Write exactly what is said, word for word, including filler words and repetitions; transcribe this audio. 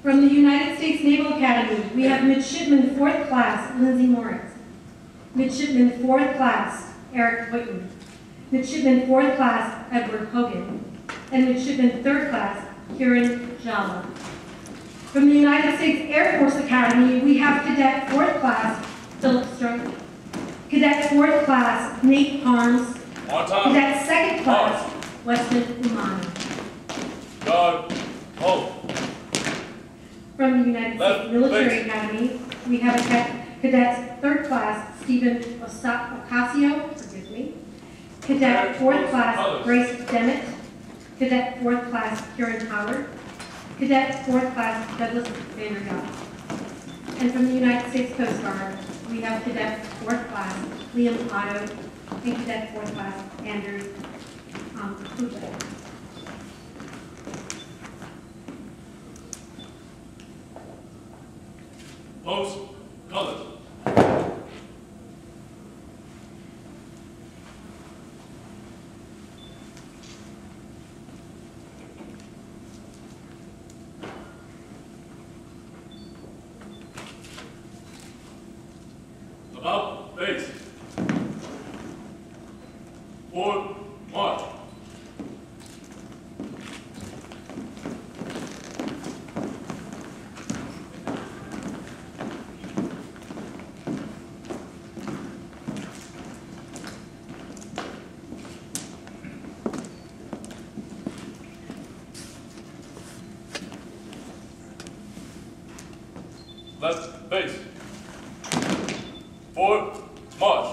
From the United States Naval Academy, we have Midshipman fourth Class Lindsay Moritz, Midshipman fourth Class Eric Whitten, Midshipman fourth Class Edward Hogan, and Midshipman third Class Kieran Jala. From the United States Air Force Academy, we have Cadet fourth Class Philip Stroke, Cadet fourth Class Nate Harms, On time. Cadet second Class Pause. Weston Umani. Guard. Hold. From the United Left, States Military please. Academy, we have a cadet, cadet third class Stephen Osa- Ocasio, forgive me, cadet fourth class Colors. Grace Demmett, cadet fourth class Kieran Howard, cadet fourth class Douglas Vandergott. And from the United States Coast Guard, we have cadet fourth class Liam Otto and cadet fourth class Andrew um, Kuja. Post. Colors. About face. Forward. March. Left face. Forward, march.